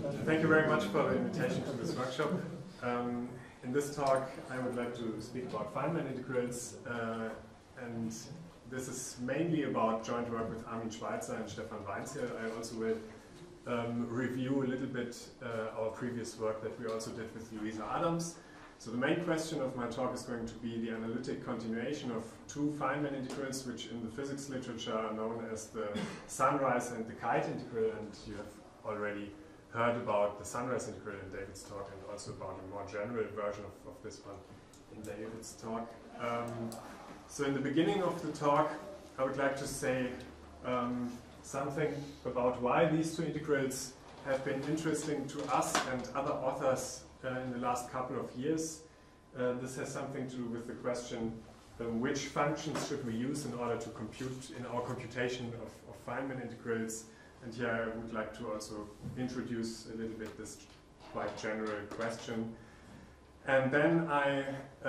Thank you very much for the invitation to this workshop. In this talk, I would like to speak about Feynman integrals, and this is mainly about joint work with Armin Schweitzer and Stefan Weinzierl. I also will review a little bit our previous work that we also did with Louisa Adams. So the main question of my talk is going to be the analytic continuation of two Feynman integrals, which in the physics literature are known as the sunrise and the kite integral, and you have already heard about the sunrise integral in David's talk and also about a more general version of this one in David's talk. So in the beginning of the talk, I would like to say something about why these two integrals have been interesting to us and other authors in the last couple of years. This has something to do with the question which functions should we use in order to compute in our computation of Feynman integrals. And here I would like to also introduce a little bit this quite general question. And then I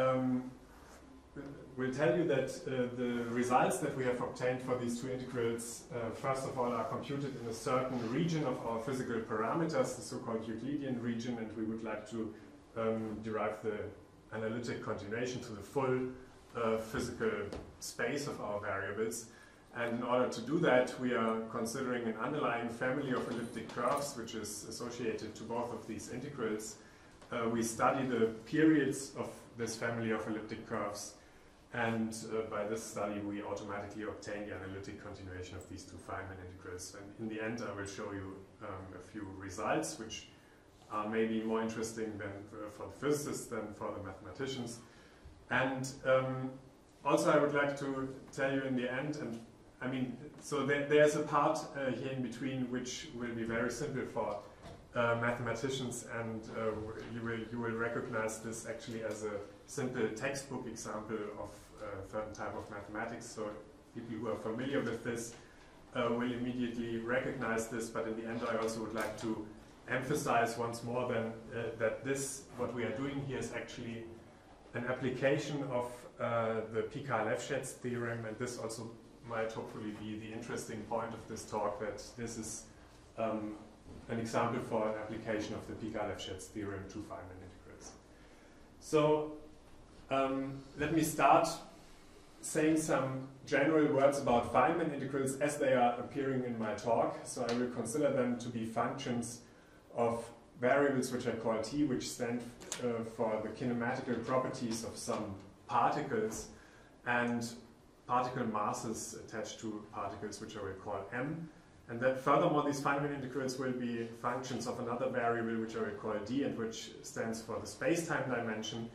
will tell you that the results that we have obtained for these two integrals, first of all, are computed in a certain region of our physical parameters, the so-called Euclidean region, and we would like to derive the analytic continuation to the full physical space of our variables. And in order to do that, we are considering an underlying family of elliptic curves, which is associated to both of these integrals. We study the periods of this family of elliptic curves, and by this study we automatically obtain the analytic continuation of these two Feynman integrals. And in the end I will show you a few results which are maybe more interesting than for the physicists than for the mathematicians. And also I would like to tell you in the end, and I mean, so there's a part here in between which will be very simple for mathematicians, and you will recognize this actually as a simple textbook example of a certain type of mathematics. So people who are familiar with this will immediately recognize this, but in the end I also would like to emphasize once more then that this, what we are doing here, is actually an application of the Picard-Lefschetz theorem, and this also might hopefully be the interesting point of this talk, that this is an example for an application of the Picard-Lefschetz theorem to Feynman integrals. So let me start saying some general words about Feynman integrals as they are appearing in my talk. So I will consider them to be functions of variables which I call t, which stand for the kinematical properties of some particles and particle masses attached to particles which I will call m. And then furthermore, these Feynman integrals will be functions of another variable which I will call d, and which stands for the space-time dimension.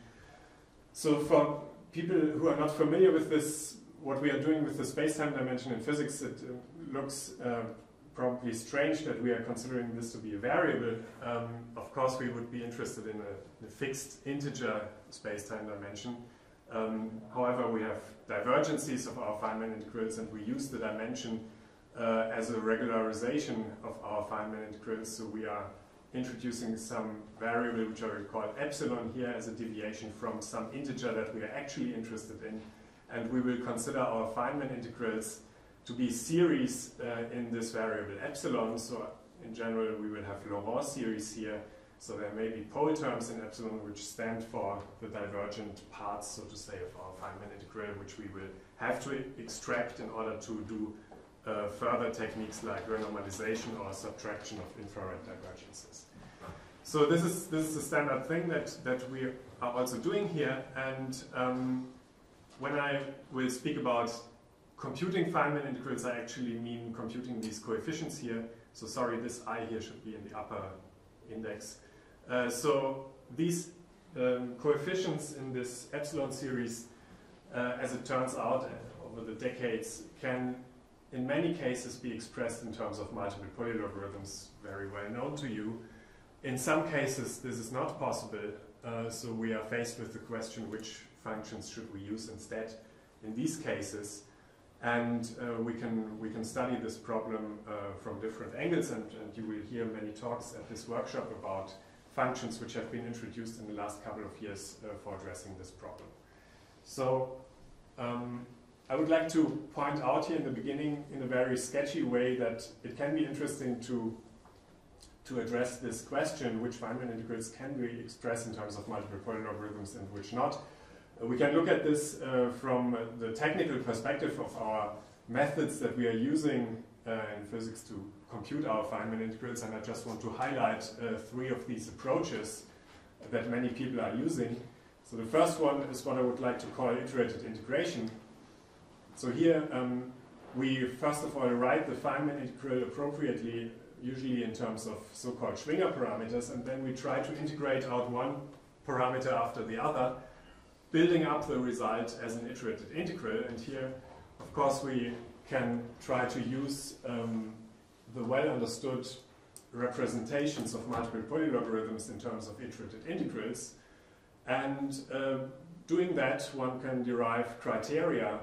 So for people who are not familiar with this, what we are doing with the space-time dimension in physics, it looks probably strange that we are considering this to be a variable. Of course, we would be interested in a fixed integer space-time dimension. However, we have divergences of our Feynman integrals, and we use the dimension as a regularization of our Feynman integrals. So we are introducing some variable which I will call epsilon here as a deviation from some integer that we are actually interested in, and we will consider our Feynman integrals to be series in this variable epsilon. So in general we will have Laurent series here. So there may be pole terms in epsilon which stand for the divergent parts, so to say, of our Feynman integral, which we will have to extract in order to do further techniques like renormalization or subtraction of infrared divergences. So this is the standard thing that we are also doing here. And when I will speak about computing Feynman integrals, I actually mean computing these coefficients here. So sorry, this I here should be in the upper index. So these coefficients in this epsilon series, as it turns out over the decades, can in many cases be expressed in terms of multiple polylogarithms, very well known to you. In some cases this is not possible, so we are faced with the question which functions should we use instead in these cases. And we can study this problem from different angles, and you will hear many talks at this workshop about functions which have been introduced in the last couple of years for addressing this problem. So I would like to point out here in the beginning in a very sketchy way that it can be interesting to to address this question, which Feynman integrals can we express in terms of multiple polylogarithms and which not. We can look at this from the technical perspective of our methods that we are using in physics to compute our Feynman integrals, and I just want to highlight 3 of these approaches that many people are using. So the first one is what I would like to call iterated integration. So here we first of all write the Feynman integral appropriately, usually in terms of so-called Schwinger parameters, and then we try to integrate out one parameter after the other, building up the result as an iterated integral. And here, of course, we can try to use the well-understood representations of multiple polylogarithms in terms of iterated integrals. And doing that, one can derive criteria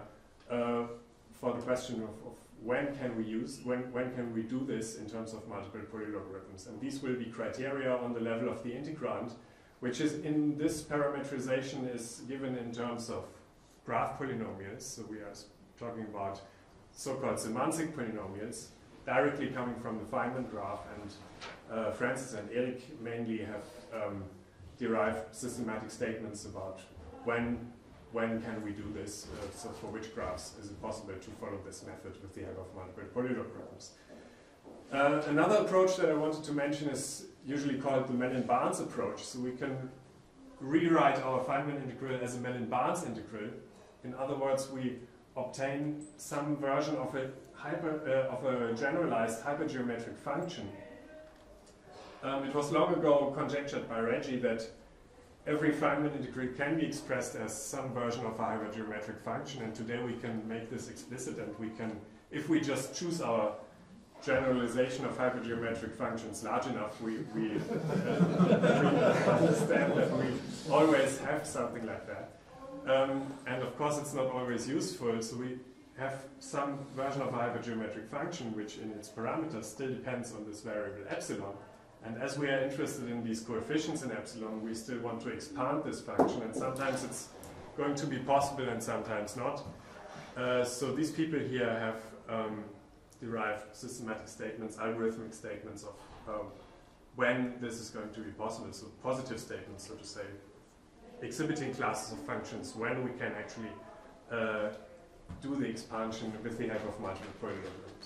for the question of when can we do this in terms of multiple polylogarithms. And these will be criteria on the level of the integrand, which is in this parametrization is given in terms of graph polynomials. So we are talking about so-called semantic polynomials directly coming from the Feynman graph, and Francis and Eric mainly have derived systematic statements about when can we do this, so for which graphs is it possible to follow this method with the help of multiple polylogarithms. Another approach that I wanted to mention is usually called the Mellin-Barnes approach. So we can rewrite our Feynman integral as a Mellin-Barnes integral. In other words, we obtain some version of a generalized hypergeometric function. It was long ago conjectured by Reggie that every Feynman integral can be expressed as some version of a hypergeometric function, and today we can make this explicit, and we can, if we just choose our generalization of hypergeometric functions large enough, we understand that we always have something like that. And of course it's not always useful, so we have some version of a hypergeometric function which in its parameters still depends on this variable epsilon. And as we are interested in these coefficients in epsilon, we still want to expand this function, and sometimes it's going to be possible and sometimes not. So these people here have derived systematic statements, algorithmic statements of when this is going to be possible, so positive statements, so to say, exhibiting classes of functions when we can actually do the expansion with the help of multiple polynomials.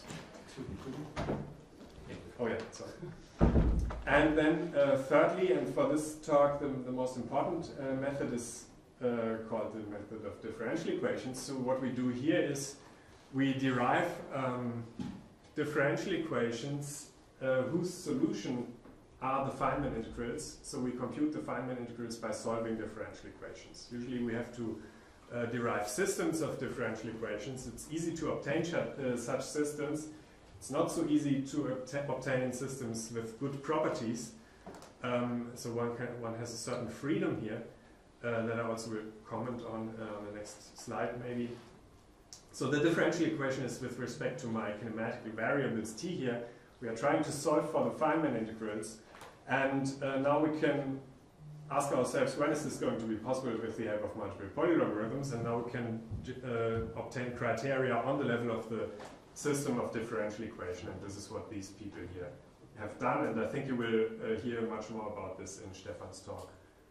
Oh yeah, sorry. And then thirdly, and for this talk the most important method is called the method of differential equations. So what we do here is we derive differential equations whose solution are the Feynman integrals. So we compute the Feynman integrals by solving differential equations. Usually we have to derive systems of differential equations. It's easy to obtain such systems. It's not so easy to obtain systems with good properties. So one has a certain freedom here that I also will comment on the next slide maybe. So the differential equation is with respect to my kinematic variables t here. We are trying to solve for the Feynman integrals, and now we can ask ourselves, when is this going to be possible with the help of multiple polylogarithms? And now we can obtain criteria on the level of the system of differential equation, and this is what these people here have done, and I think you will hear much more about this in Stefan's talk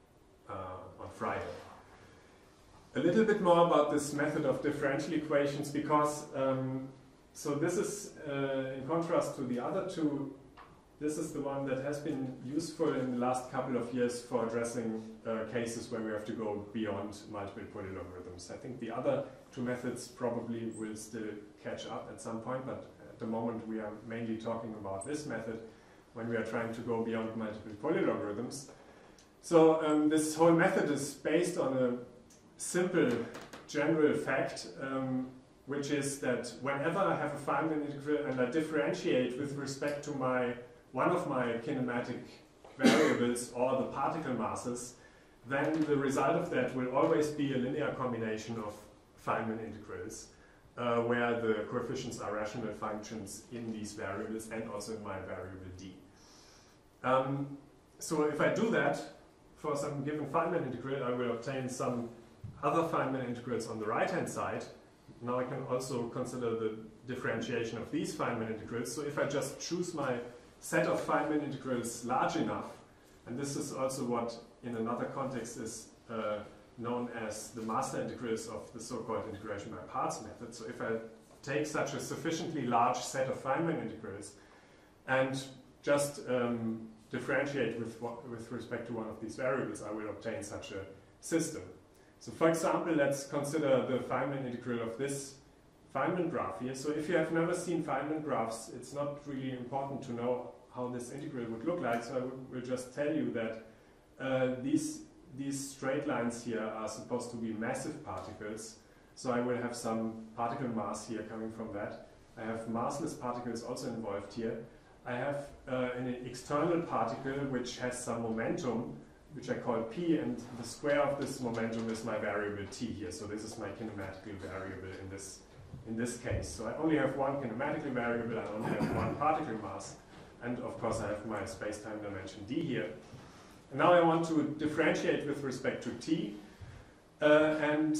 on Friday. A little bit more about this method of differential equations, because so this is in contrast to the other two, this is the one that has been useful in the last couple of years for addressing cases where we have to go beyond multiple polylogarithms. I think the other two methods probably will still catch up at some point, but at the moment we are mainly talking about this method when we are trying to go beyond multiple polylogarithms. So this whole method is based on a simple general fact, which is that whenever I have a Feynman integral and I differentiate with respect to one of my kinematic variables or the particle masses, then the result of that will always be a linear combination of Feynman integrals, where the coefficients are rational functions in these variables and also in my variable d. So if I do that for some given Feynman integral, I will obtain some other Feynman integrals on the right-hand side. Now I can also consider the differentiation of these Feynman integrals. So if I just choose my set of Feynman integrals large enough, and this is also what in another context is known as the master integrals of the so-called integration by parts method. So if I take such a sufficiently large set of Feynman integrals and just differentiate with respect to one of these variables, I will obtain such a system. So for example, let's consider the Feynman integral of this Feynman graph here. So if you have never seen Feynman graphs, it's not really important to know how this integral would look like. So I will just tell you that these straight lines here are supposed to be massive particles. So I will have some particle mass here coming from that. I have massless particles also involved here. I have an external particle which has some momentum, which I call P, and the square of this momentum is my variable T here. So this is my kinematical variable in this case. So I only have one kinematical variable, I only have one particle mass, and of course I have my space-time dimension D here. And now I want to differentiate with respect to T, and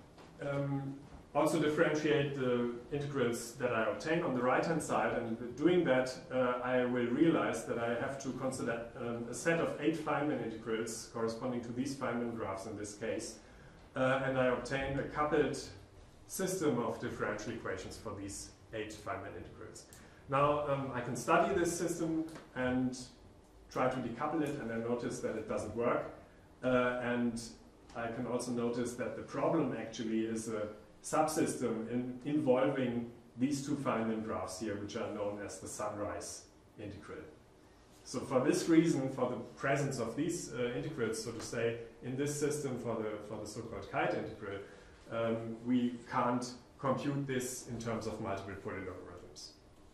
also differentiate the integrals that I obtain on the right-hand side, and doing that I will realize that I have to consider a set of 8 Feynman integrals corresponding to these Feynman graphs in this case, and I obtain a coupled system of differential equations for these 8 Feynman integrals. Now I can study this system and try to decouple it, and I notice that it doesn't work, and I can also notice that the problem actually is a subsystem involving these 2 Feynman graphs here, which are known as the sunrise integral. So for this reason, for the presence of these integrals, so to say, in this system for the so-called kite integral, we can't compute this in terms of multiple polylogarithms.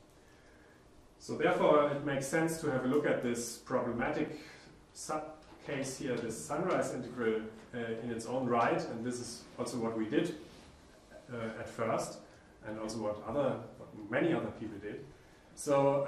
So therefore, it makes sense to have a look at this problematic subcase here, this sunrise integral in its own right, and this is also what we did at first, and also what many other people did. So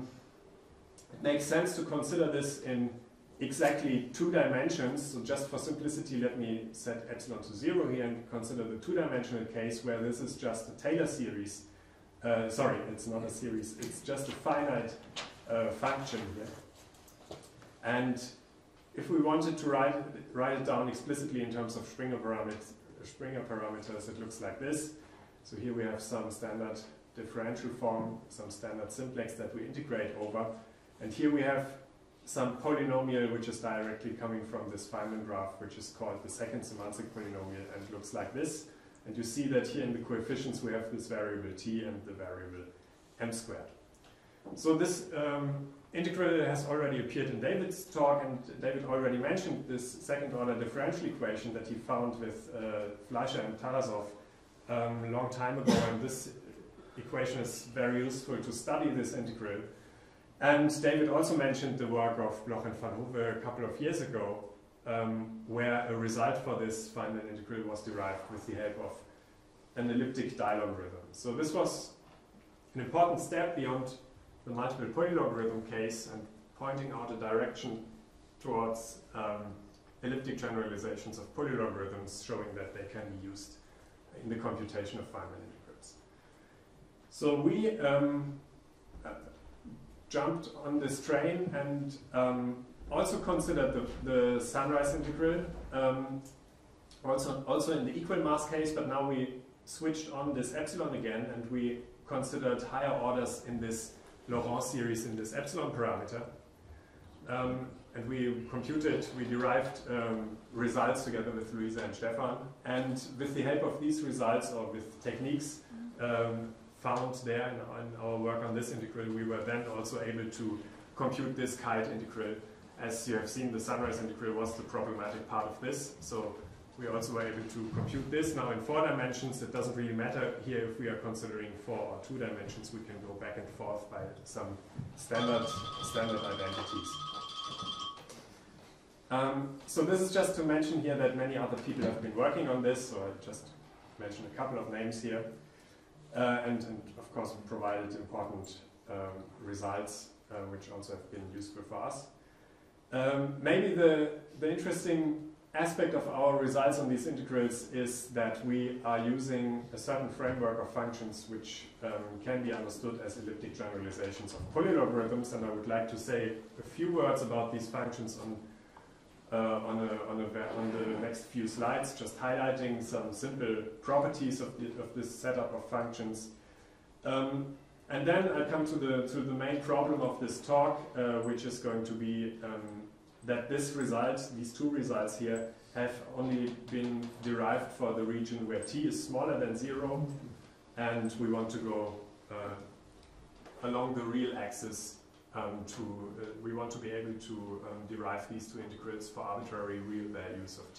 it makes sense to consider this in exactly 2 dimensions. So just for simplicity, let me set epsilon to 0 here and consider the 2-dimensional case where this is just a Taylor series. Sorry, it's not a series, it's just a finite function here. And if we wanted to write it down explicitly in terms of Springer parameters, it looks like this. So here we have some standard differential form, some standard simplex that we integrate over. And here we have some polynomial which is directly coming from this Feynman graph, which is called the second Symanzik polynomial, and looks like this. And you see that here in the coefficients we have this variable t and the variable m squared. So this integral has already appeared in David's talk, and David already mentioned this second-order differential equation that he found with Fleischer and Tarasov a long time ago, and this equation is very useful to study this integral. And David also mentioned the work of Bloch and Van Hove a couple of years ago, where a result for this Feynman integral was derived with the help of an elliptic dilogarithm. So this was an important step beyond the multiple polylogarithm case and pointing out a direction towards elliptic generalizations of polylogarithms, showing that they can be used in the computation of Feynman integrals. So we jumped on this train and also considered the sunrise integral, also in the equal mass case, but now we switched on this epsilon again, and we considered higher orders in this Laurent series in this epsilon parameter. And we derived results together with Luisa and Stefan, and with the help of these results, or with techniques found there in our work on this integral, we were then also able to compute this kite integral. As you have seen, the sunrise integral was the problematic part of this, so we also were able to compute this now in 4 dimensions. It doesn't really matter here if we are considering 4 or 2 dimensions. We can go back and forth by some standard identities. So this is just to mention here that many other people have been working on this, so I just mentioned a couple of names here, and of course provided important results which also have been useful for us. Maybe the interesting aspect of our results on these integrals is that we are using a certain framework of functions which can be understood as elliptic generalizations of polylogarithms, and I would like to say a few words about these functions on the next few slides, just highlighting some simple properties of this setup of functions. And then I come to the main problem of this talk, which is going to be that these two results here, have only been derived for the region where t is smaller than 0, and we want to go along the real axis we want to be able to derive these two integrals for arbitrary real values of t.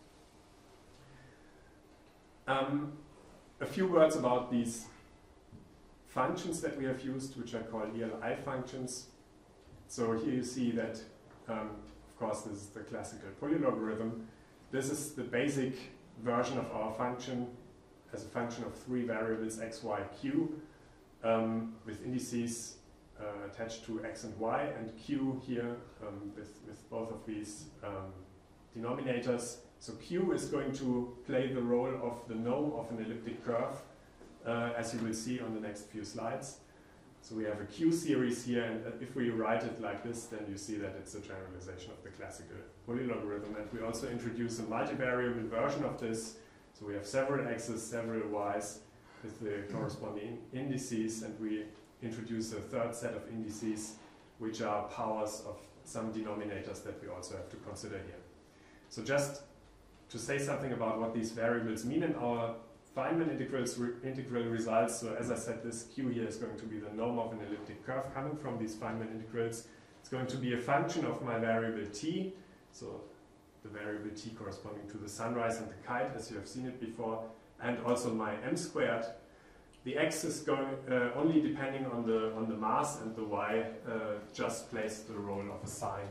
A few words about these functions that we have used, which are called ELI functions. So here you see that, of course, this is the classical polylogarithm. This is the basic version of our function as a function of three variables x, y, q, with indices attached to x and y, and q here with both of these denominators. So q is going to play the role of the norm of an elliptic curve, as you will see on the next few slides. So we have a q series here, and if we write it like this, then you see that it's a generalization of the classical polylogarithm. And we also introduce a multivariable version of this. So we have several x's, several y's with the corresponding indices, and we introduce a third set of indices, which are powers of some denominators that we also have to consider here. So just to say something about what these variables mean in our Feynman integral results. So as I said, this q here is going to be the norm of an elliptic curve coming from these Feynman integrals. It's going to be a function of my variable t, so the variable t corresponding to the sunrise and the kite, as you have seen it before, and also my m squared. The x is going only depending on the mass, and the y just plays the role of a sign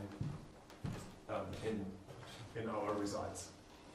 in our results.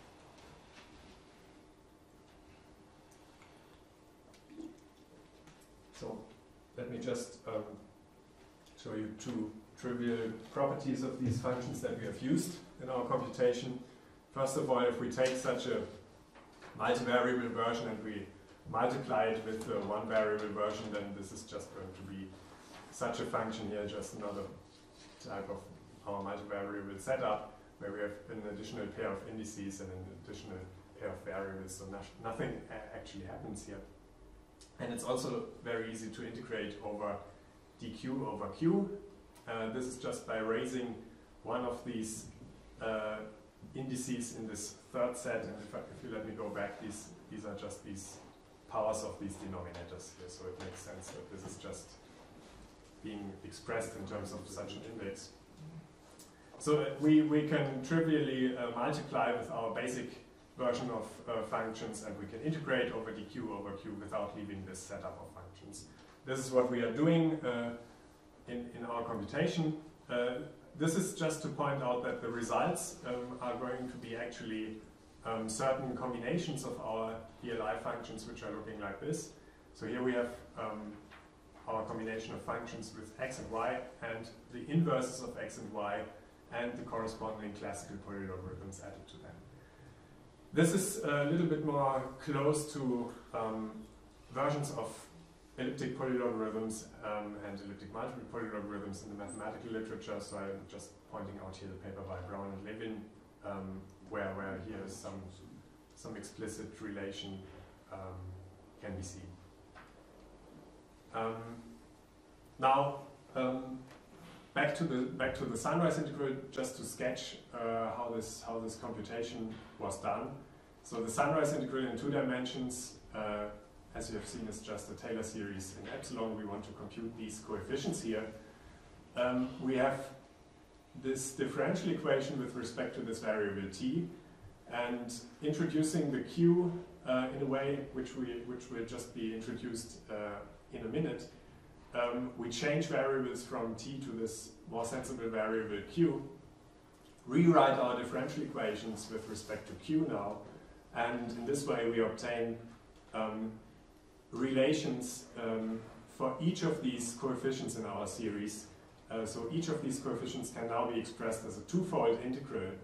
So let me just show you two trivial properties of these functions that we have used in our computation. First of all, if we take such a multivariable version and we multiply it with one variable version, then this is just going to be such a function here, just another type of our multivariable setup, where we have an additional pair of indices and an additional pair of variables, so nothing actually happens here. And it's also very easy to integrate over dq over q. This is just by raising one of these indices in this third set, and if you let me go back, these are just these powers of these denominators here, so it makes sense that this is just being expressed in terms of such an index. So we can trivially multiply with our basic version of functions, and we can integrate over dq over q without leaving this setup of functions. This is what we are doing in our computation. This is just to point out that the results are going to be actually certain combinations of our ELI functions, which are looking like this. So here we have our combination of functions with x and y, and the inverses of x and y, and the corresponding classical polylogarithms added to them. This is a little bit more close to versions of elliptic polylogarithms and elliptic multiple polylogarithms in the mathematical literature. So I'm just pointing out here the paper by Brown and Levin, where here is some explicit relation can be seen. Now back to the sunrise integral, just to sketch how this computation was done. So the sunrise integral in 2 dimensions, as you have seen, is just a Taylor series in epsilon. We want to compute these coefficients here. We have this differential equation with respect to this variable t, and introducing the q in a way which will just be introduced in a minute. We change variables from t to this more sensible variable q, rewrite our differential equations with respect to q now, and in this way we obtain relations for each of these coefficients in our series. So each of these coefficients can now be expressed as a twofold integral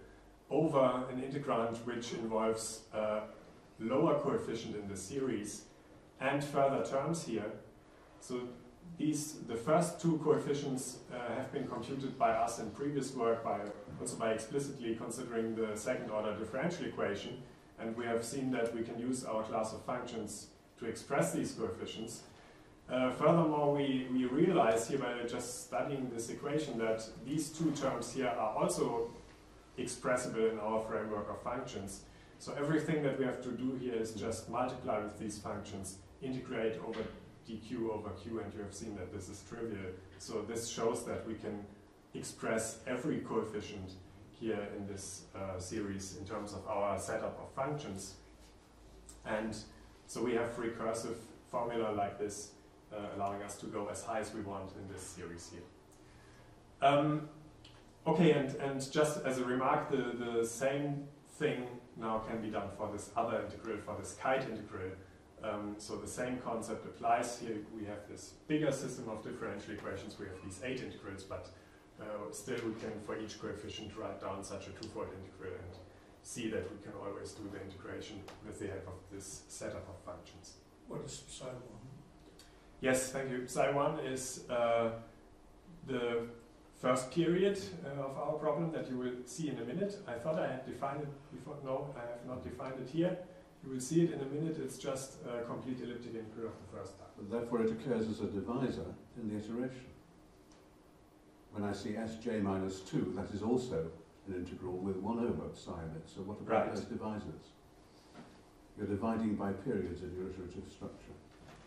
over an integrand which involves a lower coefficient in the series and further terms here. So the first two coefficients have been computed by us in previous work, also by explicitly considering the second order differential equation, and we have seen that we can use our class of functions to express these coefficients. Furthermore, we realize here by just studying this equation that these two terms here are also expressible in our framework of functions. So everything that we have to do here is just multiply with these functions, integrate over dq over q, and you have seen that this is trivial. So this shows that we can express every coefficient here in this series in terms of our setup of functions. And so we have recursive formula like this, allowing us to go as high as we want in this series here. Okay, and just as a remark, the same thing now can be done for this other integral, for this kite integral. So the same concept applies here. We have this bigger system of differential equations. We have these 8 integrals, but still we can, for each coefficient, write down such a twofold integral and see that we can always do the integration with the help of this setup of functions. What is psi 1? Yes, thank you. Psi 1 is the first period of our problem that you will see in a minute. I thought I had defined it before. No, I have not defined it here. You will see it in a minute. It's just a complete elliptic integral of the first type. But therefore it occurs as a divisor in the iteration. When I see Sj minus 2, that is also an integral with 1 over psi in it. So what about those divisors? You're dividing by periods in your iterative structure.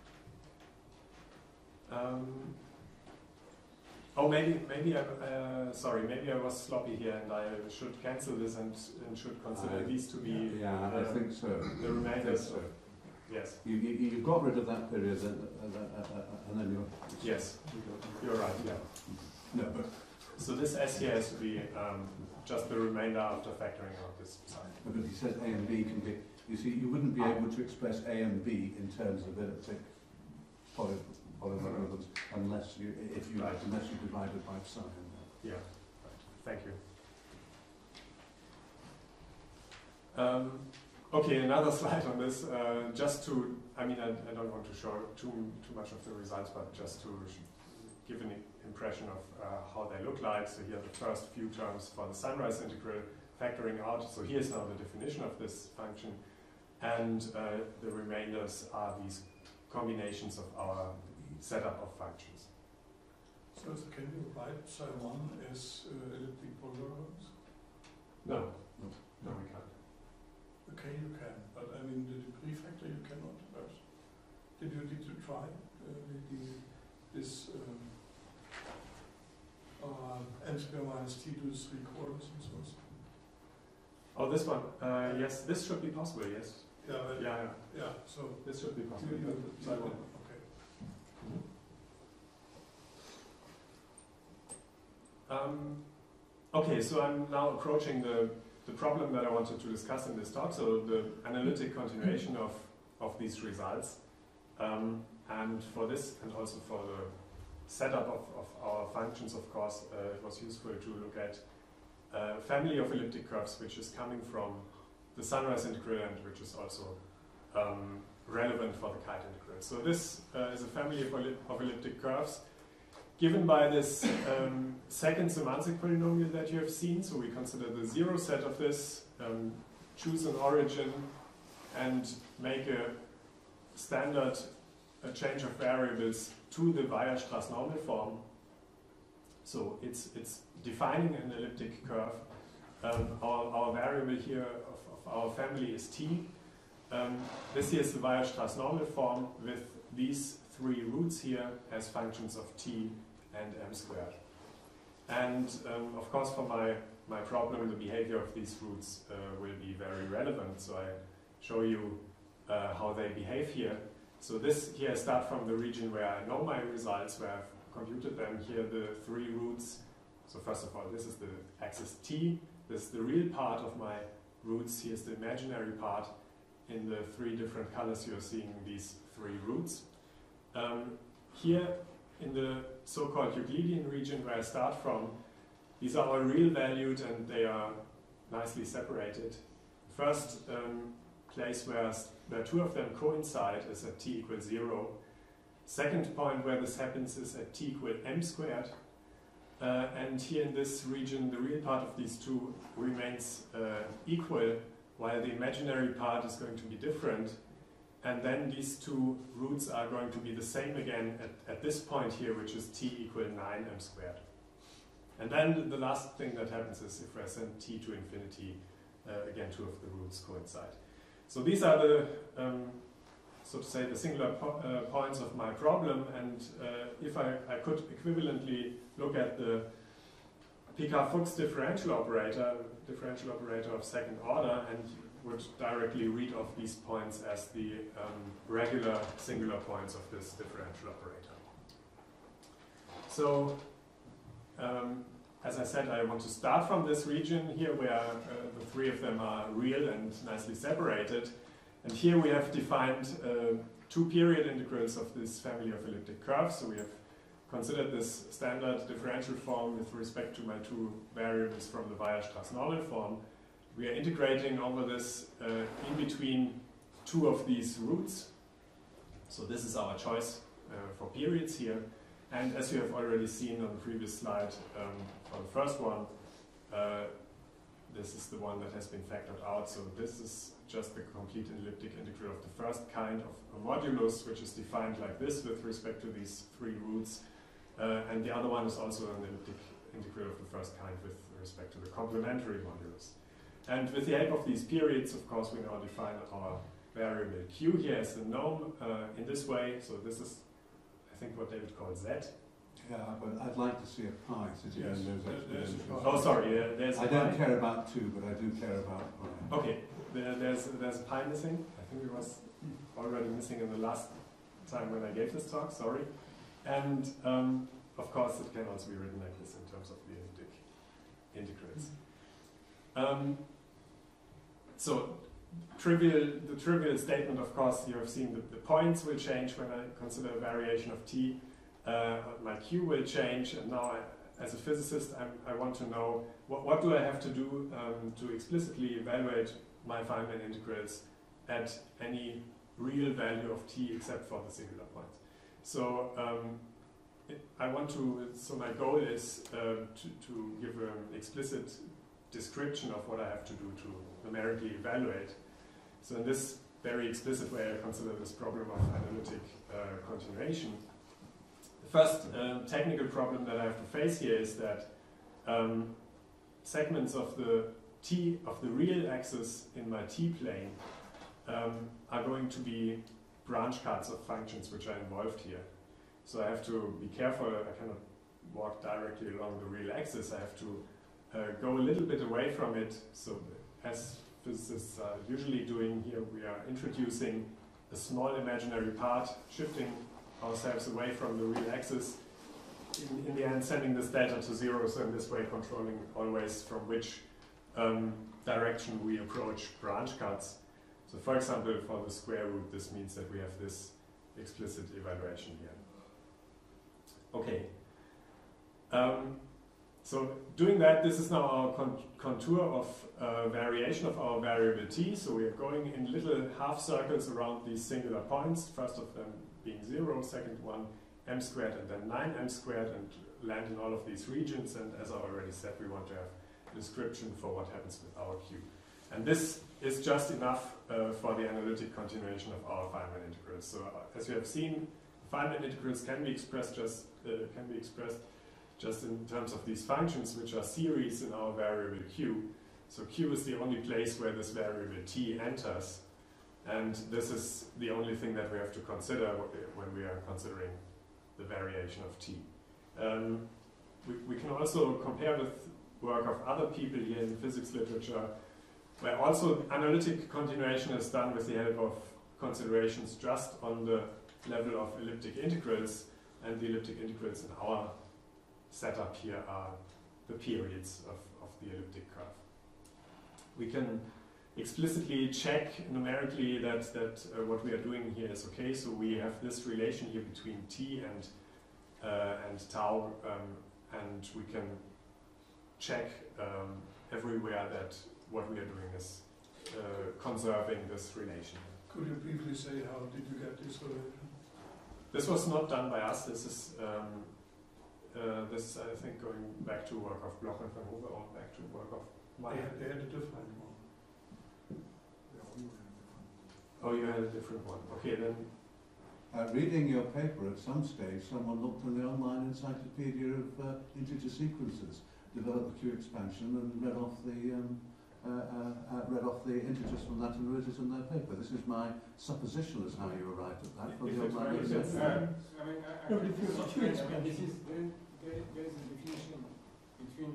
Oh, maybe I was sloppy here, and I should cancel this and should consider these to be. Yeah, I think so. The remainders. So. Yes. You got rid of that period, and then you're. Yes, you're right. Yeah. No, but so this S here has to be just the remainder after factoring out this sign. But he says A and B can be. You see, you wouldn't be able to express A and B in terms of elliptic polymorphs unless you divide it by psi. Yeah. Right. Thank you. Okay, another slide on this. Just to, I don't want to show too much of the results, but just to give an impression of how they look like. So here are the first few terms for the sunrise integral factoring out. So here's now the definition of this function, and the remainders are these combinations of our setup of functions. So can you write psi 1 as elliptic polymorphs? No, we can't. Okay, you can, but I mean the degree factor you cannot. But did you try this n square minus t to the 3/4 and so on? Oh, this one. Yes, this should be possible. Yes. Yeah. So this should be possible. Okay. Okay, so I'm now approaching the problem that I wanted to discuss in this talk, so the analytic continuation of these results. And for this, and also for the setup of our functions, of course, it was useful to look at a family of elliptic curves which is coming from the sunrise integral and which is also relevant for the kite integral. So this is a family of elliptic curves given by this second Szymanczyk polynomial that you have seen. So we consider the zero set of this, choose an origin, and make a standard change of variables to the Weierstrass normal form. So it's defining an elliptic curve. Our variable here of our family is t. This here is the Weierstrass normal form with these 3 roots here as functions of t and m squared. And of course for my problem the behavior of these roots will be very relevant, so I show you how they behave here. So this here I start from the region where I know my results, where I've computed them. Here the 3 roots. So first of all, this is the axis t, this is the real part of my roots, here's the imaginary part. In the 3 different colors you're seeing these 3 roots. Here in the so-called Euclidean region where I start from, these are all real valued and they are nicely separated. First place where two of them coincide is at t equals 0. Second point where this happens is at t equal m squared. And here in this region, the real part of these two remains equal, while the imaginary part is going to be different. And then these two roots are going to be the same again at this point here, which is t equal 9m squared. And then the last thing that happens is if I send t to infinity, again, two of the roots coincide. So these are the, so to say, the singular points of my problem. And if I could equivalently look at the Picard-Fuchs differential operator of second order, and would directly read off these points as the regular singular points of this differential operator. So, as I said, I want to start from this region here where the three of them are real and nicely separated. And here we have defined two period integrals of this family of elliptic curves. So we have considered this standard differential form with respect to my two variables from the Weierstrass normal form. We are integrating over this in between two of these roots. So this is our choice for periods here. And as you have already seen on the previous slide for the first one, this is the one that has been factored out. So this is just the complete elliptic integral of the first kind of a modulus, which is defined like this with respect to these three roots. And the other one is also an elliptic integral of the first kind with respect to the complementary modulus. And with the help of these periods, of course, we now define our variable q here as the norm in this way. So this is, I think, what David calls z. Yeah, but I'd like to see a pi sitting Yes, in those there's explanations. a pi. Oh, sorry, there's I a don't pi. care about 2, but I do care about pi. Okay, there's a pi missing. I think it was already missing in the last time when I gave this talk, sorry. And of course, it can also be written like this in terms of the elliptic integrals. So, the trivial statement, of course, you have seen that the points will change when I consider a variation of t. My q will change, and now as a physicist, I want to know what do I have to do to explicitly evaluate my Feynman integrals at any real value of t except for the singular points. So so my goal is to give an explicit description of what I have to do to numerically evaluate. So in this very explicit way, I consider this problem of analytic continuation. The first technical problem that I have to face here is that segments of the real axis in my t-plane are going to be branch cards of functions which are involved here. So I have to be careful. I cannot walk directly along the real axis. I have to go a little bit away from it. So as physicists are usually doing here, we are introducing a small imaginary part, shifting ourselves away from the real axis, in the end sending this delta to 0, so in this way controlling always from which direction we approach branch cuts. So for example, for the square root, this means that we have this explicit evaluation here. Okay. So doing that, this is now our contour of variation of our variable t. So we are going in little half circles around these singular points, first of them being 0, second one m squared, and then 9m squared, and land in all of these regions. And as I already said, we want to have a description for what happens with our q. And this is just enough for the analytic continuation of our Feynman integrals. So as you have seen, Feynman integrals can be expressed just in terms of these functions, which are series in our variable q. So q is the only place where this variable t enters, and this is the only thing that we have to consider when we are considering the variation of t. We can also compare with work of other people here in the physics literature, where also analytic continuation is done with the help of considerations just on the level of elliptic integrals, and the elliptic integrals in our setup here are the periods of the elliptic curve. We can explicitly check numerically that what we are doing here is okay. So we have this relation here between t and tau, and we can check everywhere that what we are doing is conserving this relation. Could you briefly say how did you get this relation? This was not done by us. This is I think, going back to work of Bloch and Van Hove, or back to work of Meyer. They had a different one. Oh, you had a different one. Okay, then. Reading your paper, at some stage, someone looked in the online encyclopedia of integer sequences, developed the Q expansion, and read off the integers from that and wrote it in their paper. This is my supposition as how you arrived at that. From the online encyclopedia. There is a definition between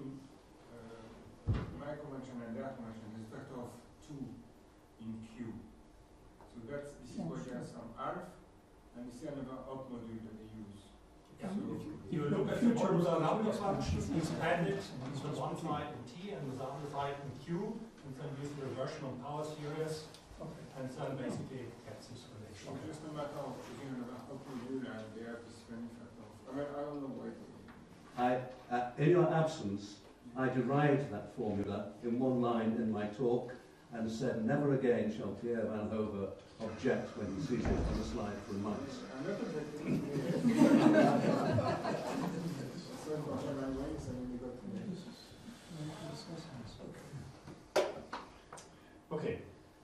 my convention and their convention. Is vector of 2 in Q. So this is what you have some ARF, and you see another out module that they use. Yeah. If you look at the modular number functions, you expand it on one side in T and the other side in Q, and then use the reversion on power series, and then basically gets this relation. Okay, just no matter how you know how module and they have this many factor. I mean, I don't know why. In your absence, I derived that formula in one line in my talk and said, never again shall Pierre Van Hove object when he sees it on a slide from Mainz. I'm not objecting. Okay.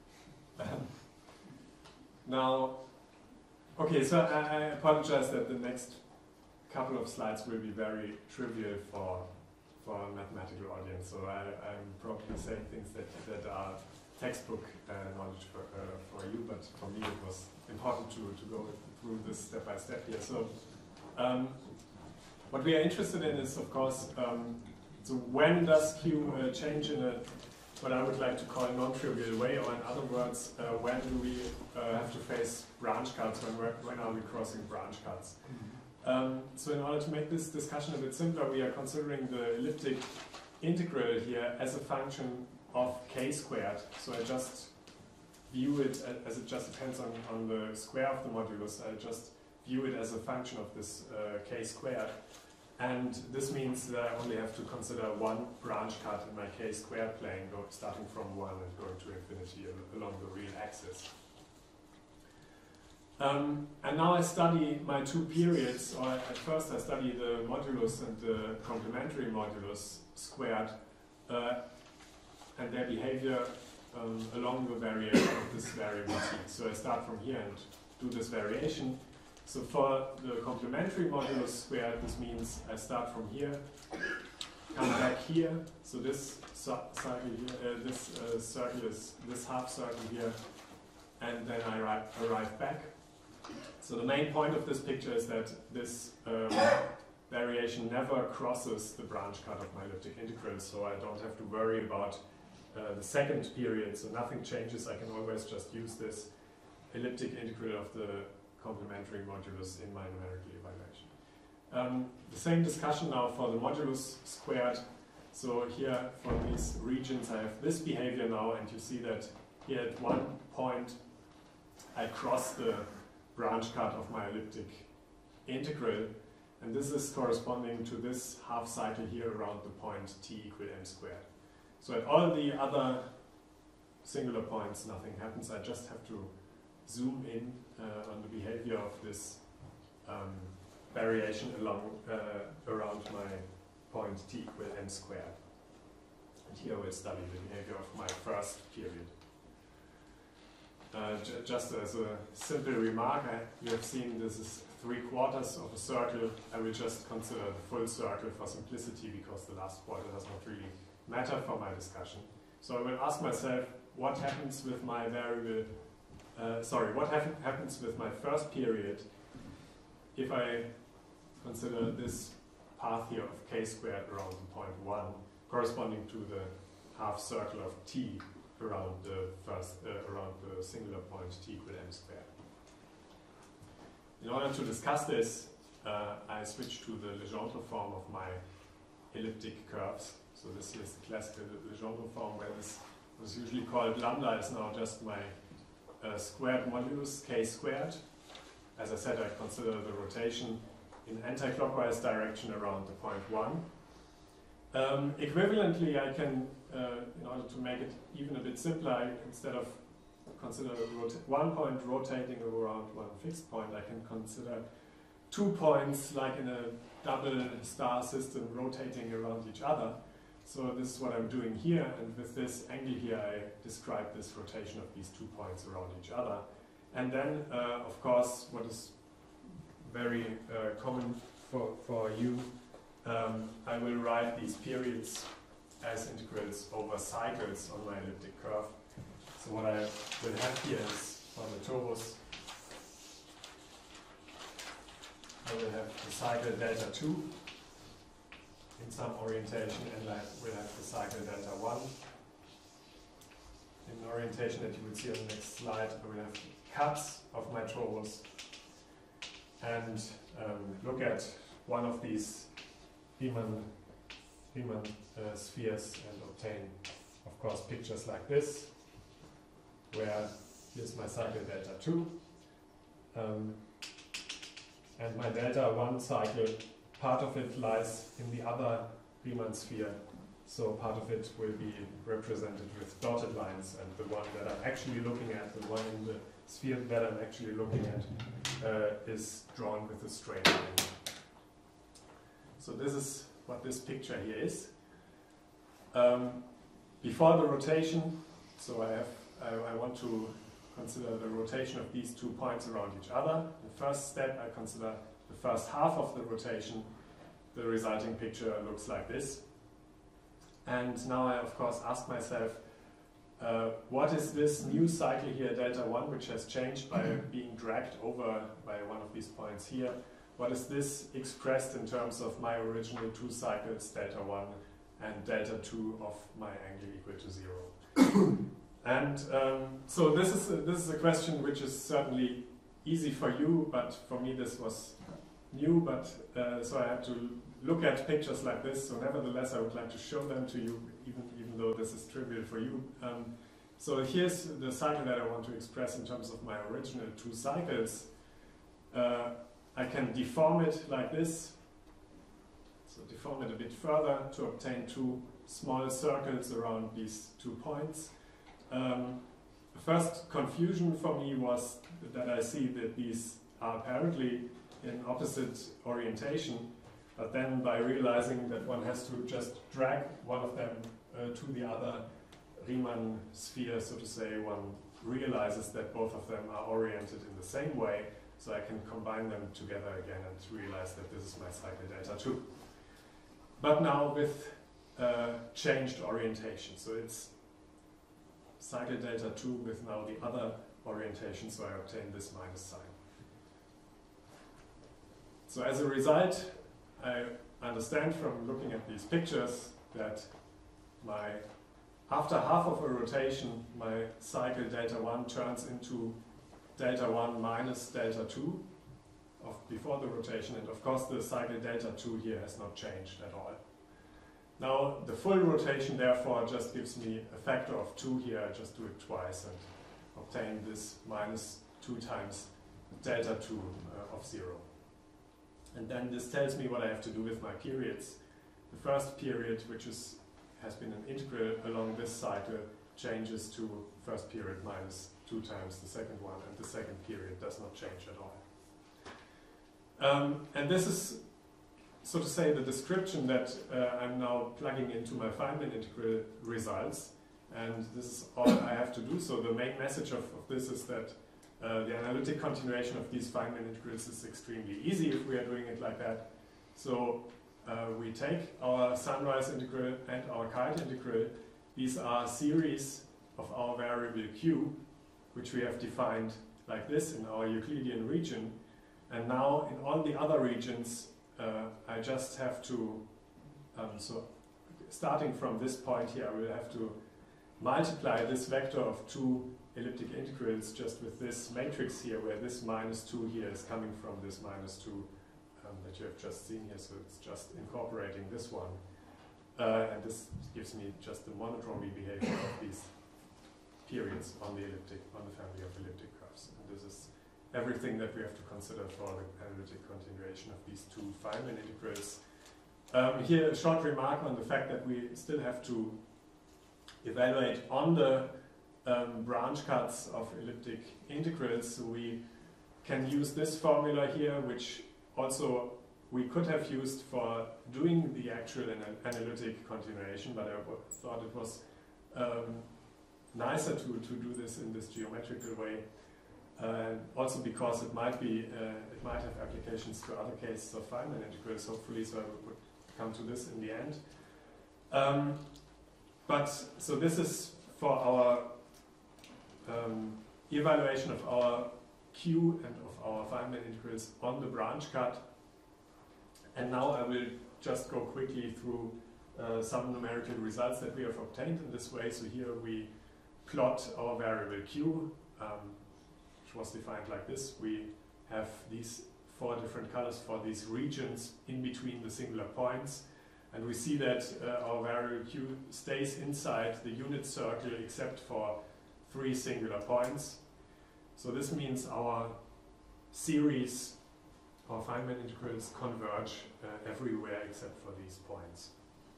Now, okay, so I apologize that the next couple of slides will be very trivial for a mathematical audience. So I'm probably saying things that are textbook knowledge for you, but for me it was important to go through this step by step here. So what we are interested in is, of course, so when does Q change in a what I would like to call a non-trivial way, or in other words, when do we have to face branch cuts, when are we crossing branch cuts? So in order to make this discussion a bit simpler, we are considering the elliptic integral here as a function of k squared. So I just view it as it just depends on the square of the modulus. I just view it as a function of this k squared. And this means that I only have to consider one branch cut in my k squared plane, starting from 1 and going to infinity along the real axis. And now I study my two periods, or at first I study the modulus and the complementary modulus squared, and their behavior along the variation of this variable t. So I start from here and do this variation. So for the complementary modulus squared, this means I start from here, come back here. So this circle here, this circle is this half circle here, and then I arrive back. So the main point of this picture is that this variation never crosses the branch cut of my elliptic integral, so I don't have to worry about the second period, so nothing changes. I can always just use this elliptic integral of the complementary modulus in my numerical evaluation. The same discussion now for the modulus squared. So here for these regions I have this behavior now, and you see that here at one point I cross the branch cut of my elliptic integral, and this is corresponding to this half cycle here around the point t equal m squared. So at all the other singular points nothing happens. I just have to zoom in on the behavior of this variation around my point t equal m squared. And here we'll study the behavior of my first period. Just as a simple remark, you have seen this is 3/4 of a circle. I will just consider the full circle for simplicity because the last quarter does not really matter for my discussion. So I will ask myself, what happens with my variable, what happens with my first period if I consider this path here of k squared around the point 1, corresponding to the half circle of t around the singular point t equal m squared. In order to discuss this, I switch to the Legendre form of my elliptic curves. So this is the classical Legendre form, where this was usually called lambda is now just my squared modulus k squared. As I said, I consider the rotation in anti-clockwise direction around the point 1. Equivalently, I can, in order to make it even a bit simpler, instead of consider one point rotating around one fixed point, I can consider 2 points, like in a double star system, rotating around each other. So this is what I'm doing here, and with this angle here, I describe this rotation of these 2 points around each other. And then, of course, what is very common for you, I will write these periods as integrals over cycles on my elliptic curve. So what I will have here is, for the torus, I will have the cycle delta 2 in some orientation, and I will have the cycle delta 1 in an orientation that you will see on the next slide. I will have cuts of my torus and look at one of these Riemann spheres and obtain, of course, pictures like this, where here's my cycle delta 2, and my delta 1 cycle, part of it lies in the other Riemann sphere, so part of it will be represented with dotted lines, and the one that I'm actually looking at, the one in the sphere that I'm actually looking at, is drawn with a straight line. So this is what this picture here is. Before the rotation, so I want to consider the rotation of these 2 points around each other. The first step, I consider the first half of the rotation. The resulting picture looks like this. And now I, of course, ask myself, what is this new cycle here, delta 1, which has changed by being dragged over by one of these points here? What is this expressed in terms of my original 2 cycles, delta 1 and delta 2 of my angle equal to 0? And so this is a question which is certainly easy for you, but for me this was new. But so I had to look at pictures like this. So nevertheless, I would like to show them to you, even though this is trivial for you. So here's the cycle that I want to express in terms of my original 2 cycles. I can deform it like this. So deform it a bit further to obtain 2 small circles around these 2 points. The first confusion for me was that I see that these are apparently in opposite orientation, but then by realizing that one has to just drag one of them to the other Riemann sphere, so to say, one realizes that both of them are oriented in the same way, so I can combine them together again and realize that this is my cycle delta 2. But now with changed orientation, so it's cycle delta 2 with now the other orientation, so I obtain this minus sign. So as a result, I understand from looking at these pictures that after half of a rotation, my cycle delta 1 turns into delta 1 minus delta 2 before the rotation, and of course the cycle delta 2 here has not changed at all. Now the full rotation therefore just gives me a factor of 2 here. I just do it twice and obtain this minus 2 times delta 2 of 0. And then this tells me what I have to do with my periods. The first period, which has been an integral along this cycle, changes to first period minus 2 times the second one, and the second period does not change at all. And this is, so to say, the description that I'm now plugging into my Feynman integral results, and this is all I have to do. So the main message of this is that the analytic continuation of these Feynman integrals is extremely easy if we are doing it like that. So we take our sunrise integral and our kite integral. These are series of our variable q, which we have defined like this in our Euclidean region. And now in all the other regions, I just have to, so starting from this point here, I will have to multiply this vector of 2 elliptic integrals just with this matrix here, where this minus 2 here is coming from this minus 2 that you have just seen here, so it's just incorporating this one. And this gives me just the monodromy behavior of these periods on the family of elliptic curves. And this is everything that we have to consider for the analytic continuation of these 2 Feynman integrals. Here a short remark on the fact that we still have to evaluate on the branch cuts of elliptic integrals. So we can use this formula here, which also we could have used for doing the actual analytic continuation, but I thought it was nicer to do this in this geometrical way. Also because it might have applications to other cases of Feynman integrals, hopefully, so I would come to this in the end. So this is for our evaluation of our Q and of our Feynman integrals on the branch cut. And now I will just go quickly through some numerical results that we have obtained in this way. So here we plot our variable Q, which was defined like this. We have these 4 different colors for these regions in between the singular points. And we see that our variable Q stays inside the unit circle except for 3 singular points. So this means our series, our Feynman integrals, converge everywhere except for these points.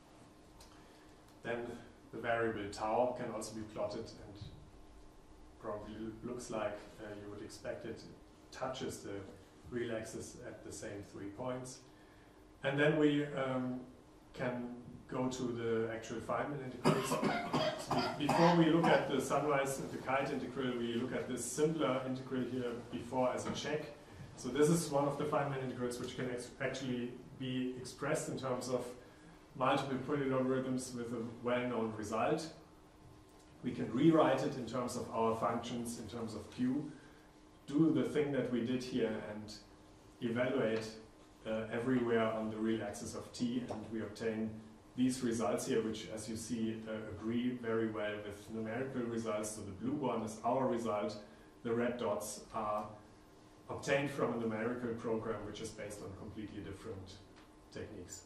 Then the variable tau can also be plotted and probably looks like you would expect it. It touches the real axis at the same 3 points. And then we can go to the actual Feynman integrals. So before we look at the sunrise and the kite integral, we look at this simpler integral here before as a check. So this is one of the Feynman integrals which can actually be expressed in terms of multiple polylogarithms with a well-known result. We can rewrite it in terms of our functions, in terms of Q, do the thing that we did here and evaluate everywhere on the real axis of t, and we obtain these results here, which, as you see, agree very well with numerical results. So the blue one is our result. The red dots are obtained from a numerical program which is based on completely different techniques.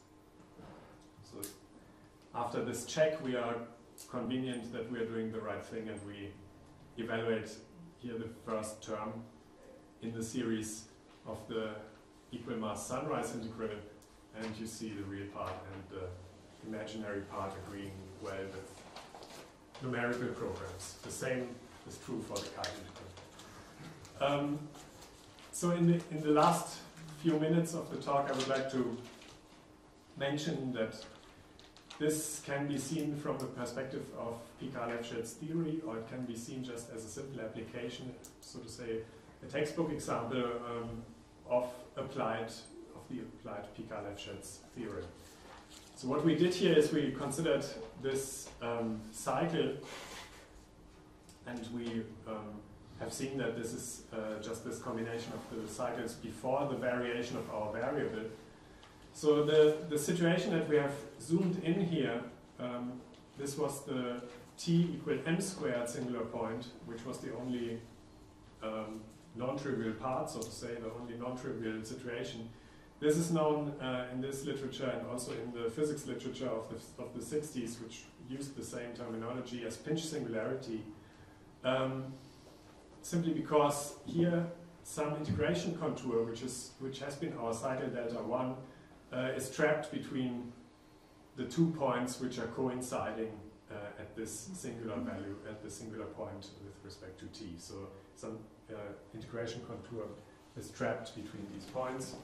So after this check, we are convenient that we are doing the right thing, and we evaluate here the first term in the series of the equal mass sunrise integral, and you see the real part and the imaginary part agreeing well with numerical programs. The same is true for the kite integral. So in the last few minutes of the talk, I would like to mention that this can be seen from the perspective of Picard-Lefschetz theory, or it can be seen just as a simple application, so to say, a textbook example of the applied Picard-Lefschetz theorem. So what we did here is we considered this cycle, and we have seen that this is just this combination of the cycles before the variation of our variable. So the situation that we have zoomed in here, this was the t equal m squared singular point, which was the only non-trivial part, so to say, the only non-trivial situation. This is known in this literature and also in the physics literature of the 60s, which used the same terminology as pinch singularity, simply because here some integration contour, which has been our cycle delta 1, is trapped between the 2 points which are coinciding at this singular value, at the singular point with respect to t. So some integration contour is trapped between these points.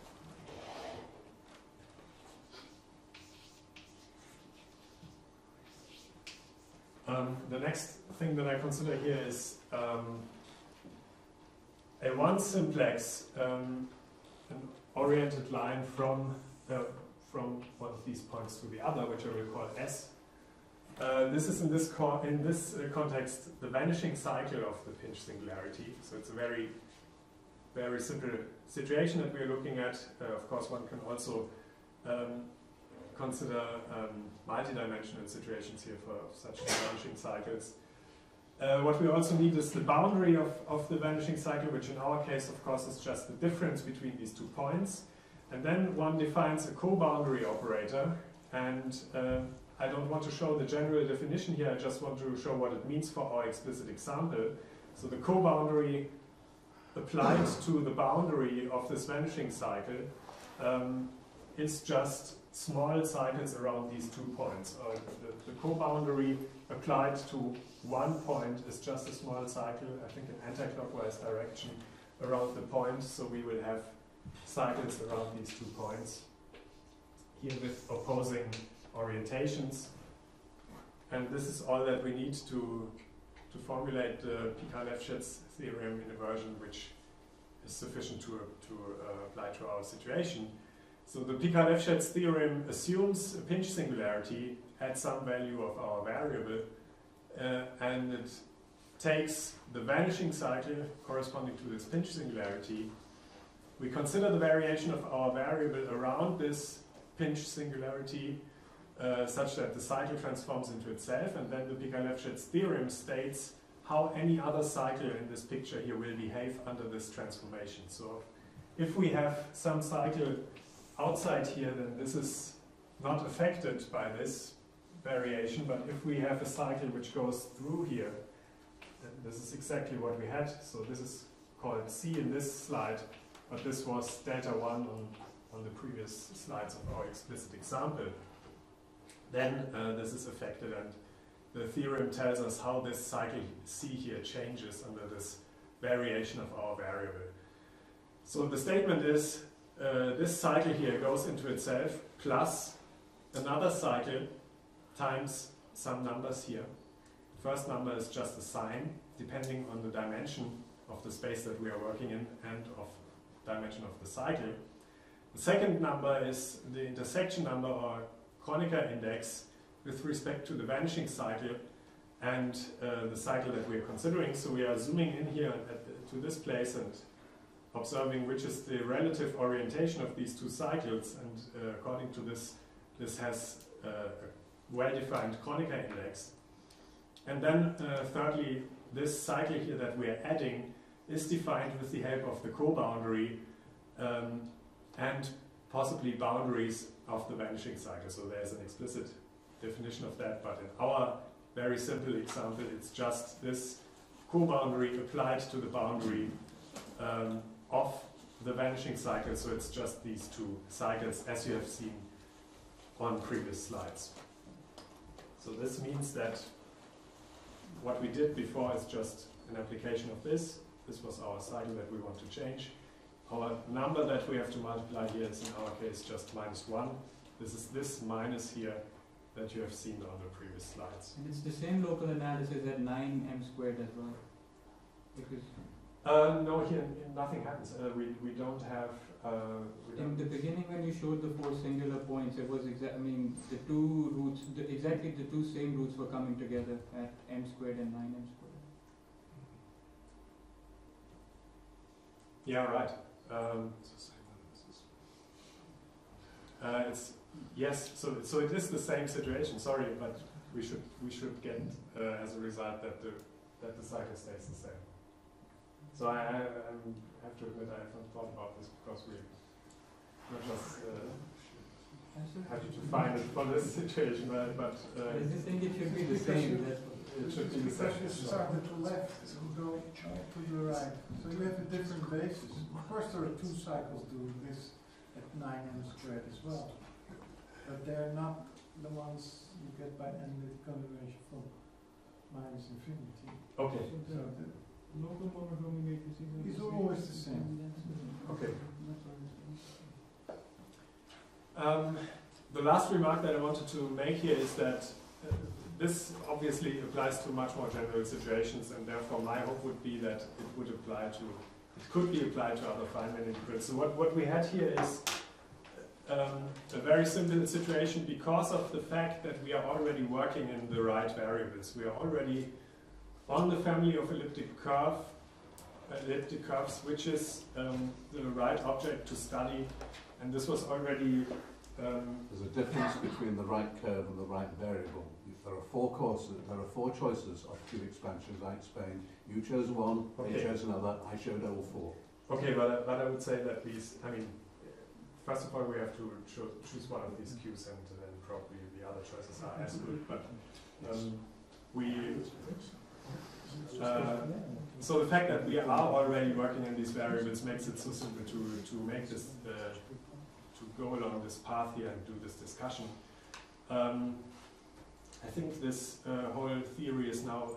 The next thing that I consider here is a one-simplex, an oriented line from one of these points to the other, which I will call S. This is in this context the vanishing cycle of the pinch singularity. So it's a very, very simple situation that we are looking at. Of course, one can also consider multidimensional situations here for such vanishing cycles. What we also need is the boundary of the vanishing cycle, which in our case, of course, is just the difference between these 2 points. And then one defines a co-boundary operator, and I don't want to show the general definition here, I just want to show what it means for our explicit example. So the co-boundary applied to the boundary of this vanishing cycle is just small cycles around these 2 points. The co-boundary applied to one point is just a small cycle, I think in anti-clockwise direction, around the point, so we will have cycles around these 2 points, here with opposing orientations. And this is all that we need to formulate the Picard-Lefschetz theorem in a version which is sufficient to apply to our situation. So the Picard-Lefschetz theorem assumes a pinch singularity at some value of our variable, and it takes the vanishing cycle corresponding to this pinch singularity. We consider the variation of our variable around this pinch singularity such that the cycle transforms into itself, and then the Picard-Lefschetz theorem states how any other cycle in this picture here will behave under this transformation. So if we have some cycle outside here, then this is not affected by this variation, but if we have a cycle which goes through here, then this is exactly what we had. So this is called C in this slide, but this was delta 1 on the previous slides of our explicit example. Then this is affected, and the theorem tells us how this cycle C here changes under this variation of our variable. So the statement is this cycle here goes into itself plus another cycle times some numbers here. The first number is just a sign depending on the dimension of the space that we are working in and of dimension of the cycle. The second number is the intersection number or Kronecker index with respect to the vanishing cycle and the cycle that we are considering. So we are zooming in here to this place and observing which is the relative orientation of these two cycles, and according to this, this has a well-defined Kronecker index. And then thirdly, this cycle here that we are adding is defined with the help of the co-boundary and possibly boundaries of the vanishing cycle. So there's an explicit definition of that, but in our very simple example, it's just this co-boundary applied to the boundary of the vanishing cycle, so it's just these two cycles as you have seen on previous slides. So this means that what we did before is just an application of this. This was our cycle that we want to change. Our number that we have to multiply here is in our case just -1. This is this minus here that you have seen on the previous slides. And it's the same local analysis at 9m squared as well? Because no, here nothing happens. We don't have... in the beginning when you showed the 4 singular points, it was I mean, the two roots, exactly the two same roots were coming together at m squared and 9m squared. Yeah, right. It's yes. So it is the same situation. Sorry, but we should get as a result that the cycle stays the same. So I have to admit I haven't thought about this because we're not just happy to find it for this situation, but I just think it should be the same. it should be the same. Because you start with the left and go to the right. So you have a different basis. Of course there are 2 cycles doing this at 9m squared as well. But they're not the ones you get by n with continuation from -infinity. Okay. So the Local monodromy matrices It's always the same. Okay. The last remark that I wanted to make here is that this obviously applies to much more general situations, and therefore my hope would be that it could be applied to other Feynman integrals. So what we had here is a very simple situation because of the fact that we are already working in the right variables. We are already on the family of elliptic curves, which is the right object to study, and this was already... There's a difference between the right curve and the right variable. There are 4 courses, there are 4 choices of cube expansions I explained. You chose one, Okay. you chose another, I showed all 4. Okay, but I would say that these, I mean, first of all we have to choose one of these cubes, and then probably the other choices are as good, but so the fact that we are already working in these variables makes it so simple to make this, to go along this path here and do this discussion. I think this whole theory is now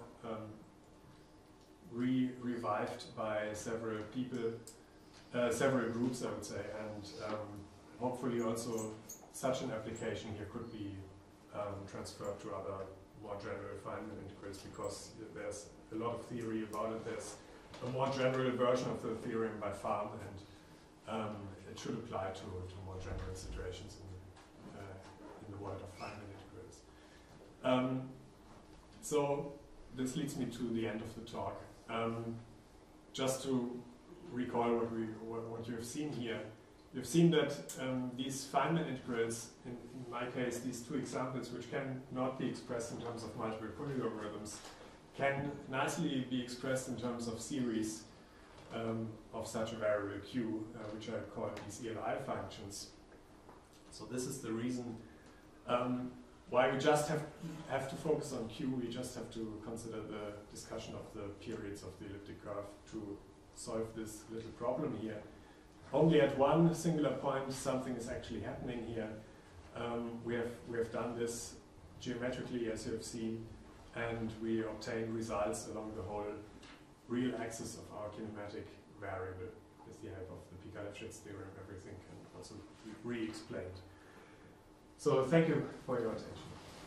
revived by several people, several groups, I would say, and hopefully also such an application here could be transferred to other more general Feynman integrals, because there's a lot of theory about it. There's a more general version of the theorem by Farm, and it should apply to more general situations in the world of Feynman integrals. So this leads me to the end of the talk. Just to recall what you have seen here, you've seen that these Feynman integrals, in my case, these two examples, which can not be expressed in terms of multiple polylogarithms, can nicely be expressed in terms of series of such a variable q, which I call these ELI functions. So this is the reason why we just have to focus on q. We just have to consider the discussion of the periods of the elliptic curve to solve this little problem here. Only at one singular point something is actually happening here. We have done this geometrically, as you have seen, and we obtain results along the whole real axis of our kinematic variable with the help of the Picard-Lefschetz theorem. Everything can also be re-explained. So thank you for your attention.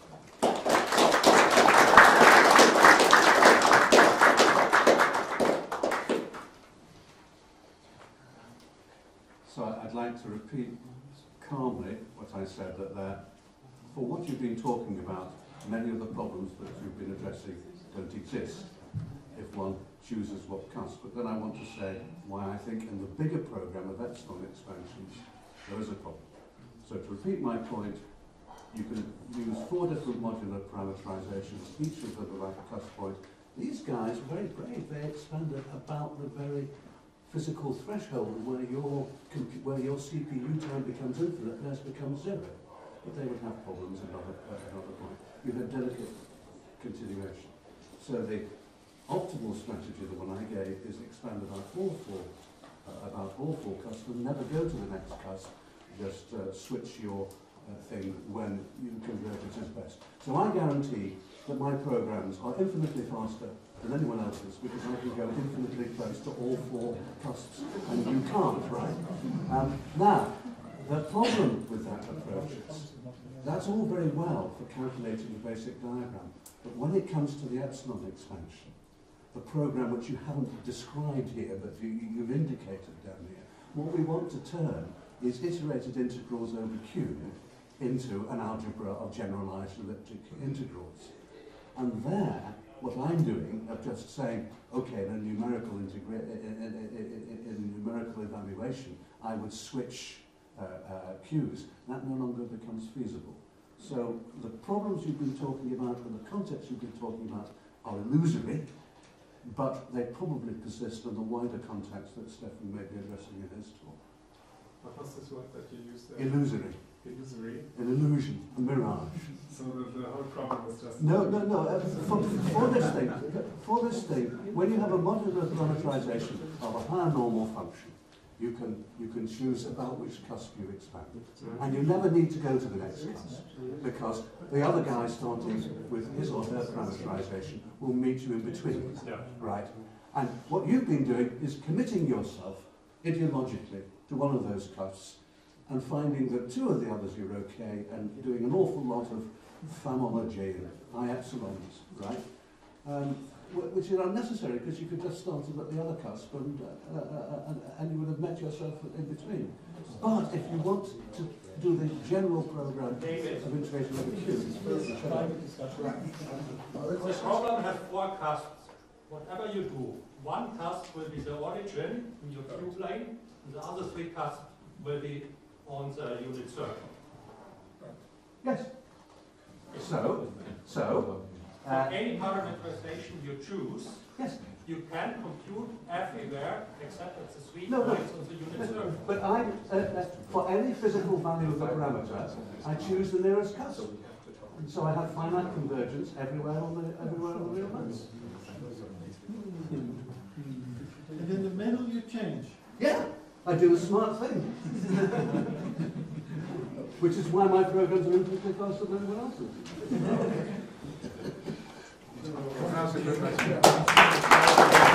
So I'd like to repeat calmly what I said, that for what you've been talking about, many of the problems that you've been addressing don't exist if one chooses what counts. But then I want to say why I think in the bigger program of epsilon expansions, there is a problem. So to repeat my point, you can use 4 different modular parameterizations, each of them like a cuss point. These guys are very brave. They expanded about the very physical threshold where your CPU time becomes infinite, theirs becomes 0. But they would have problems at another point. You have delicate continuation. So the optimal strategy, the one I gave, is expand about all four cusps and never go to the next cusp. Just switch your thing when you convert it as best. So I guarantee that my programs are infinitely faster than anyone else's, because I can go infinitely close to all 4 cusps, and you can't, right? Now, the problem with that approach is that's all very well for calculating the basic diagram, but when it comes to the epsilon expansion, the program which you haven't described here, but you've indicated down here, what we want to turn is iterated integrals over Q into an algebra of generalized elliptic integrals. And there, what I'm doing of just saying, okay, in a numerical evaluation, I would switch Q's. That no longer becomes feasible. So the problems you've been talking about and the concepts you've been talking about are illusory, but they probably persist in the wider context that Stefan may be addressing in his talk. What was this word that you used there? Illusory. Illusory? An illusion, a mirage. So the whole problem is just... No. For this thing, when you have a modular parameterization of a higher normal function, you can choose about which cusp you expand. And you never need to go to the next cusp, because the other guy starting with his or her parameterization will meet you in between. Yeah. Right? And what you've been doing is committing yourself ideologically to one of those cusps and finding that 2 of the others you're okay, and doing an awful lot of famology and high epsilons, right? Which is unnecessary, because you could just start at the other cusp and you would have met yourself in between. But if you want to do the general program of integration over Q, The problem has 4 cusps. Whatever you do, one cusp will be the origin in your Q plane, and the other 3 cusps will be on the unit circle. yes. So for any parameterization you choose, yes. you can compute everywhere except at the 3 No, points on the unit circle. But for any physical value of the parameter, I choose the nearest cusp. And so I have finite convergence everywhere on the real mass. And in the middle you change. Yeah, I do a smart thing. Which is why my programs are infinitely faster than anyone else's. Now's a good